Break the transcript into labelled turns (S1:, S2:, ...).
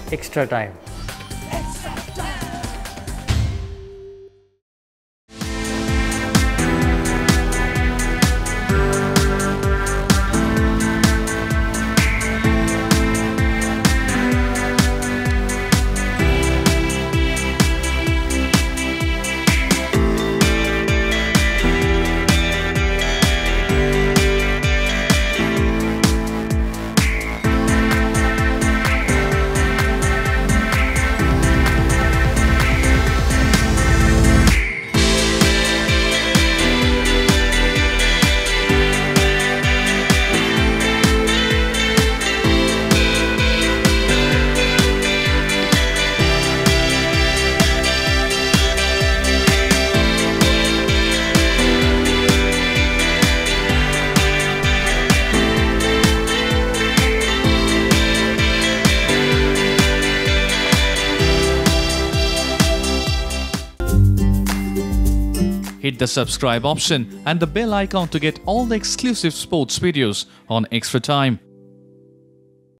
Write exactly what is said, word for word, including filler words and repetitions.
S1: Extra Time.
S2: Hit the subscribe option and the bell icon to get all the exclusive sports videos on Extra Time.